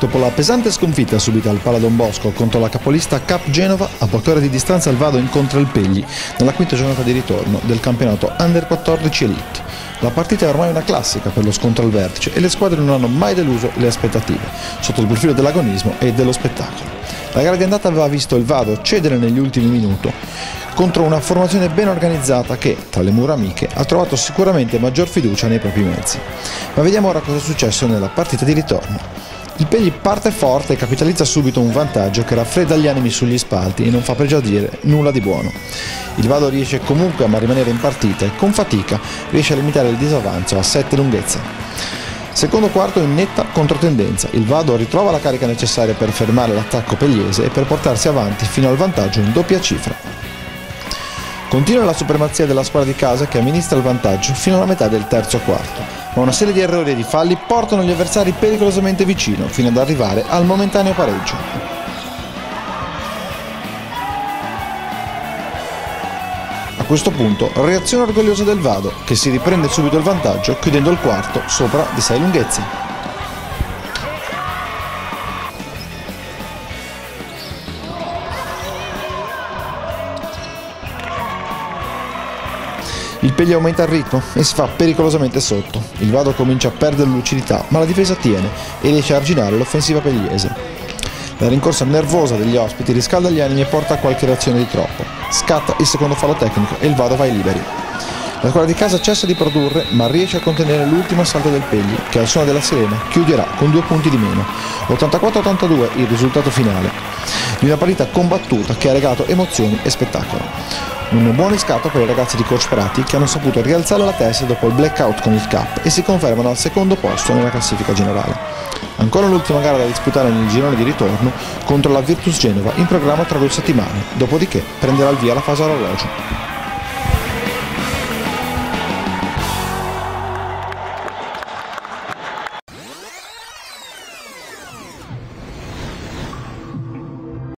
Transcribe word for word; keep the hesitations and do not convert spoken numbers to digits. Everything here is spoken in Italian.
Dopo la pesante sconfitta subita al Pala Don Bosco contro la capolista Cap Genova, a poche ore di distanza il Vado incontra il Pegli nella quinta giornata di ritorno del campionato Under quattordici Elite. La partita è ormai una classica per lo scontro al vertice e le squadre non hanno mai deluso le aspettative, sotto il profilo dell'agonismo e dello spettacolo. La gara di andata aveva visto il Vado cedere negli ultimi minuti contro una formazione ben organizzata che, tra le mura amiche, ha trovato sicuramente maggior fiducia nei propri mezzi. Ma vediamo ora cosa è successo nella partita di ritorno. Il Pegli parte forte e capitalizza subito un vantaggio che raffredda gli animi sugli spalti e non fa pregiudicare nulla di buono. Il Vado riesce comunque a rimanere in partita e con fatica riesce a limitare il disavanzo a sette lunghezze. Secondo quarto in netta controtendenza, il Vado ritrova la carica necessaria per fermare l'attacco pegliese e per portarsi avanti fino al vantaggio in doppia cifra. Continua la supremazia della squadra di casa che amministra il vantaggio fino alla metà del terzo quarto, ma una serie di errori e di falli portano gli avversari pericolosamente vicino fino ad arrivare al momentaneo pareggio. A questo punto, reazione orgogliosa del Vado, che si riprende subito il vantaggio chiudendo il quarto sopra di sei lunghezze. Il Pegli aumenta il ritmo e si fa pericolosamente sotto. Il Vado comincia a perdere lucidità, ma la difesa tiene e riesce a arginare l'offensiva pegliese. La rincorsa nervosa degli ospiti riscalda gli animi e porta a qualche reazione di troppo. Scatta il secondo fallo tecnico e il Vado va ai liberi. La squadra di casa cessa di produrre, ma riesce a contenere l'ultimo assalto del Pegli, che al suono della sirena chiuderà con due punti di meno. ottantaquattro a ottantadue il risultato finale di una partita combattuta che ha regalato emozioni e spettacolo. Un buon riscatto per i ragazzi di Coach Prati che hanno saputo rialzare la testa dopo il blackout con il Cap e si confermano al secondo posto nella classifica generale. Ancora l'ultima gara da disputare nel girone di ritorno contro la Virtus Genova in programma tra due settimane, dopodiché prenderà il via la fase orologio.